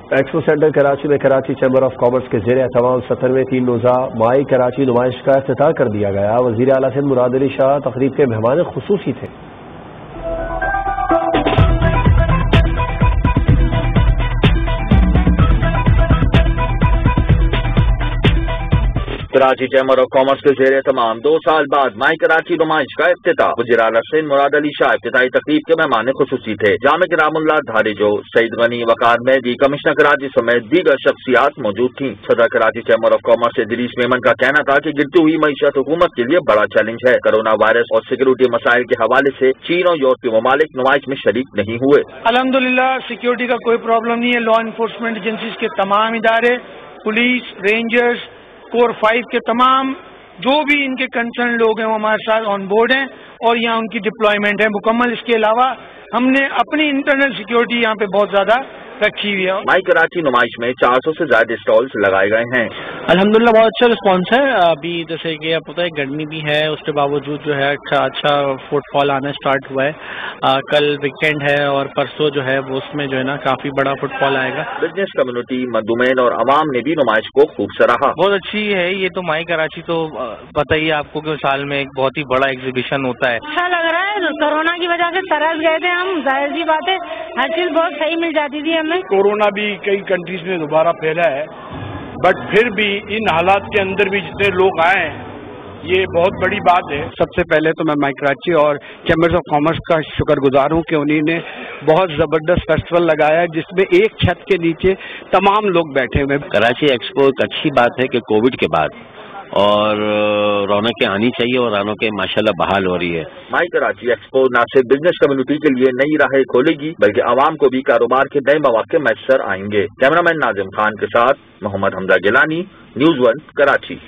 Expo centre Karachi میں Karachi chamber of commerce کے زیر اہتمام 17ویں 3 روزہ مائی کراچی نمائش کا افتتاح کر دیا گیا۔ وزیر اعلیٰ سندھ مراد علی شاہ تقریب کے مہمان خصوصی تھے۔ کراچی چیمبر آف کامرس کے زیر اہتمام 2 سال بعد مائی کراچی نمائش کا افتتاح۔ وزیر اعلیٰ سندھ مراد علی شاہ افتتاحی تقریب کے مہمان خصوصی تھے۔ جامع کرام اللہ دھاریجو، سعید غنی، وقار مہدی، کمشنر کراچی سمیت دیگر شخصیات موجود تھیں۔ صدر Karachi chamber of commerce Idrees Memon کا کہنا تھا کہ گرتی ہوئی معیشت حکومت کے لیے بڑا چیلنج ہے۔ کرونا وائرس اور سیکورٹی مسائل کے حوالے سے چین اور یورپی ممالک نمائش میں شریک نہیں ہوئے۔ الحمدللہ سیکورٹی کا کوئی پرابلم نہیں ہے۔ لا انفورسمنٹ ایجنسیز کے تمام ادارے، پولیس، رینجرز، کور 5 کے تمام جو بھی ان کے کنسرن لوگ ہیں وہ ہمارے ساتھ آن بورڈ ہیں اور یہاں ان کی ڈپلائمنٹ ہے مکمل۔ اس کے علاوہ ہم نے اپنی انٹرنل سیکورٹی یہاں پہ بہت زیادہ رکھی ہوئی ہے۔ مائی کراچی نمائش میں 400 سے زائد اسٹالز لگائے گئے ہیں۔ الحمدللہ بہت اچھا رسپانس ہے۔ ابھی جیسے کہ آپ پتہ ہے گرمی بھی ہے، اس کے باوجود جو ہے اچھا فٹ فال آنا اسٹارٹ ہوا ہے۔ کل ویکینڈ ہے اور پرسوں جو ہے وہ اس میں جو ہے نا کافی بڑا فٹ فال آئے گا۔ بزنس کمیونٹی، مندومین اور عوام نے بھی نمائش کو خوب سراہا۔ بہت اچھی ہے یہ تو مائی کراچی تو پتہ ہی ہے آپ کو کہ سال میں ایک بہت ہی بڑا ایگزیبیشن ہوتا ہے۔ اچھا لگ رہا ہے۔ کورونا کی وجہ سے ترس گئے تھے ہم، ظاہر سی بات ہے ہر چیز بہت صحیح مل جاتی تھی ہمیں۔ کورونا بھی کئی کنٹریز میں دوبارہ پھیلا ہے، بٹ پھر بھی ان حالات کے اندر بھی جتنے لوگ آئے ہیں یہ بہت بڑی بات ہے۔ سب سے پہلے تو میں مائی کراچی اور چیمبرز آف کامرس کا شکر گزار ہوں کہ انہوں نے بہت زبردست فیسٹیول لگایا ہے جس میں ایک چھت کے نیچے تمام لوگ بیٹھے ہوئے۔ کراچی ایکسپو ایک اچھی بات ہے کہ کووڈ کے بعد اور رونقیں آنی چاہیے اور رونقیں ماشاءاللہ بحال ہو رہی ہے۔ مائی کراچی ایکسپو نہ صرف بزنس کمیونٹی کے لیے نئی راہیں کھولے گی بلکہ عوام کو بھی کاروبار کے نئے مواقع میسر آئیں گے۔ کیمرہ مین ناظم خان کے ساتھ محمد حمزہ گیلانی، نیوز 1 کراچی۔